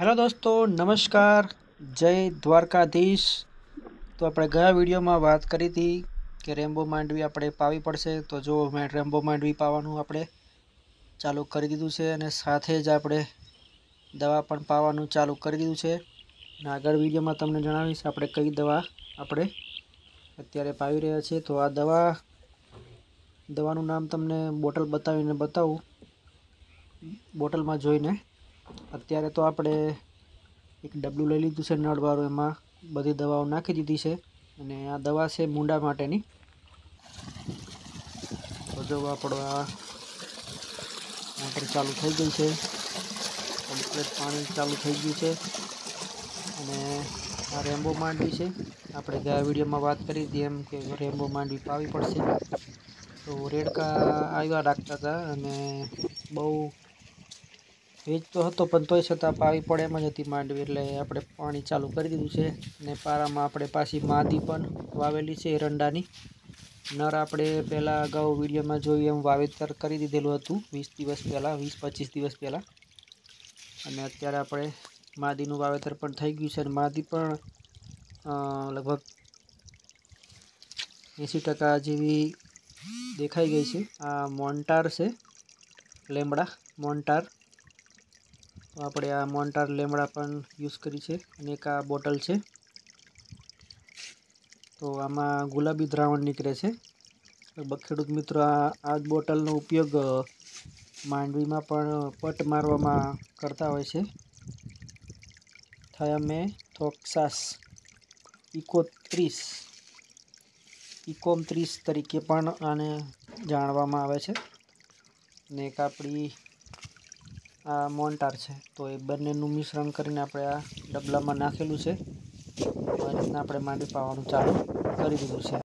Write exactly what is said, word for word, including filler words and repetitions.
Hello दोस्तों, नमस्कार। जय द्वारकाधीश। तो આપણે ગયા વિડીયોમાં વાત કરી હતી કે રેમ્બો માંડવી આપણે પાવી પડશે। તો જો મેં રેમ્બો માંડવી પાવાનું આપણે ચાલુ કરી દીધું છે અને સાથે જ આપણે દવા પણ પાવાનું ચાલુ કરી દીધું છે। અને આગળ વિડીયોમાં તમને જણાવીશ આપણે કઈ દવા આપણે અત્યારે પાવી રહ્યા છીએ। તો આ દવા દવાનું નામ તમને બોટલ બતાવીને બતાવું, બોટલમાં જોઈને। અત્યારે તો આપણે એક ડબલું લઈ લીધું છે નળવાળું, એમાં બધી દવાઓ નાખી દીધી છે અને આ દવા છે મૂંડા માટેની। તો જો આપણો આ મોટર ચાલુ થઈ ગઈ છે, કમ્પ્લીટ પાણી ચાલુ થઈ ગયું છે અને આ રેમ્બો માંડવી છે। આપણે ગયા વિડીયોમાં વાત કરી હતી એમ કે રેમ્બો માંડવી પાવી પડશે। તો રેડકા આવ્યા રાખતા હતા અને બહુ ભેજ તો હતો પણ તોય છતાં પાવી પડે એમ જ હતી માંડવી, એટલે આપણે પાણી ચાલુ કરી દીધું છે। અને પારામાં આપણે પાછી માદી પણ વાવેલી છે એરંડાની। નર આપણે પહેલાં અગાઉ વિડીયોમાં જોયું એમ વાવેતર કરી દીધેલું હતું વીસ દિવસ પહેલાં, વીસ પચીસ દિવસ પહેલાં। અને અત્યારે આપણે માદીનું વાવેતર પણ થઈ ગયું છે અને માદી પણ લગભગ એંસી ટકા જેવી દેખાઈ ગઈ છે। આ મોન્ટાર છે, લેમડા મોન્ટાર। તો આપણે આ મોન્ટાર લેમડા પણ યુઝ કરી છે અને એક આ બોટલ છે। તો આમાં ગુલાબી દ્રાવણ નીકળે છે। ખેડૂત મિત્રો આ આ બોટલનો ઉપયોગ માંડવીમાં પણ પટ મારવામાં કરતા હોય છે। થાયામેથોક્સાસ ઇકો ત્રીસ ઇકોમ ત્રીસ તરીકે પણ આને જાણવામાં આવે છે। ને એક આપણી આ મોન્ટાર છે। તો એ બંનેનું મિશ્રણ કરીને આપણે આ ડબલામાં નાખેલું છે। તો આ રીતના આપણે માંડવી પાવાનું ચાલુ કરી દીધું છે।